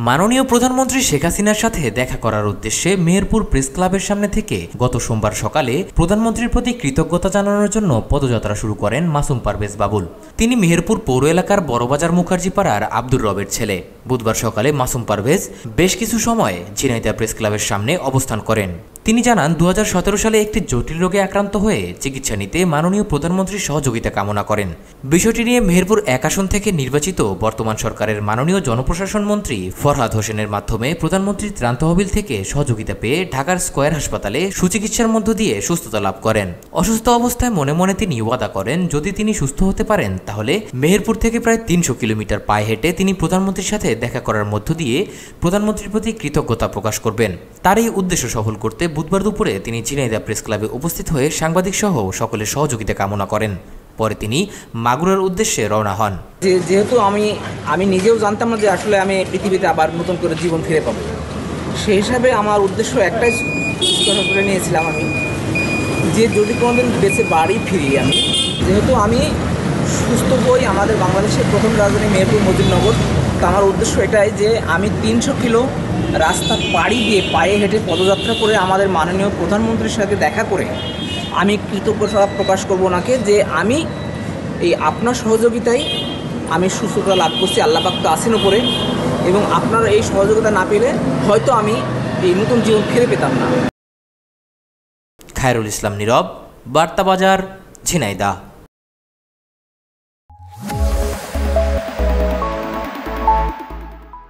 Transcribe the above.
মাননীয় প্রধানমন্ত্রী শেখ হাসিনার সাথে দেখা করার উদ্দেশ্যে মেহেরপুর প্রেস ক্লাবের সামনে থেকে গত সোমবার সকালে প্রধানমন্ত্রীর প্রতি কৃতজ্ঞতা জানানোর জন্য পদযাত্রা শুরু করেন মাসুম পারভেজ বাবুল। তিনি মেহেরপুর পৌর এলাকার বড়বাজার মুখার্জি পাড়ার আব্দুর রবের ছেলে। বুধবার সকালে মাসুম পারভেজ বেশ কিছু সময় ঝিনাইদহ প্রেস ক্লাবের সামনে অবস্থান করেন। তিনি জানান 2017 সালে একটি জটিল রোগে আক্রান্ত হয়ে চিকিৎসা নিতে মাননীয় প্রধানমন্ত্রীর সহযোগিতা কামনা করেন। বিষয়টি নিয়ে মেহেরপুর 1 আসন থেকে নির্বাচিত বর্তমান সরকারের মাননীয় জনপ্রশাসন মন্ত্রী ফরহাদ হোসেনের মাধ্যমে প্রধানমন্ত্রীর ত্রাণ তহবিল থেকে সহযোগিতা পেয়ে ঢাকার স্কয়ার হাসপাতালে সুচিকিৎসার মধ্য দিয়ে সুস্থতা লাভ করেন। অসুস্থ অবস্থায় মনে মনে তিনি ওয়াদা করেন, যদি তিনি সুস্থ হতে পারেন তাহলে মেহেরপুর থেকে প্রায় 300 কিলোমিটার পায়ে হেঁটে তিনি প্রধানমন্ত্রীর সাথে দেখা করার মধ্য দিয়ে প্রধানমন্ত্রীর প্রতি কৃতজ্ঞতা প্রকাশ করবেন। তার এই উদ্দেশ্য সফল করতে বুধবার দুপুরে তিনি ঝিনাইদহ প্রেস ক্লাবে উপস্থিত হয়ে সাংবাদিক সহ সকলের সহযোগিতা কামনা করেন। পরে তিনি মাগুরার উদ্দেশ্যে রওনা হন। যেহেতু আমি নিজেও জানতাম না যে আসলে আমি পৃথিবীতে আবার নতুন করে জীবন ফিরে পাবো, সেই হিসাবে আমার উদ্দেশ্য একটাই স্পষ্ট করে নিয়েছিলাম আমি, যে যদি কোনোদিন বেঁচে বাড়ি ফিরি, যেহেতু আমি সুস্থ হই, আমাদের বাংলাদেশের প্রথম রাজধানী মেহেরপুর মজিদনগর, তো আমার উদ্দেশ্য এটাই যে আমি 300 কিলো রাস্তা পাড়ি দিয়ে পায়ে হেঁটে পদযাত্রা করে আমাদের মাননীয় প্রধানমন্ত্রীর সাথে দেখা করে আমি কৃতজ্ঞতা প্রকাশ করব ওনাকে, যে আমি এই আপনার সহযোগিতায় আমি সুস্থতা লাভ করছি, আল্লাহ পাক তো আছেন উপরে, এবং আপনার এই সহযোগিতা না পেলে হয়তো আমি এই নতুন জীবন ফিরে পেতাম না। খায়রুল ইসলাম নীরব, বার্তা বাজার, ঝিনাইদহ।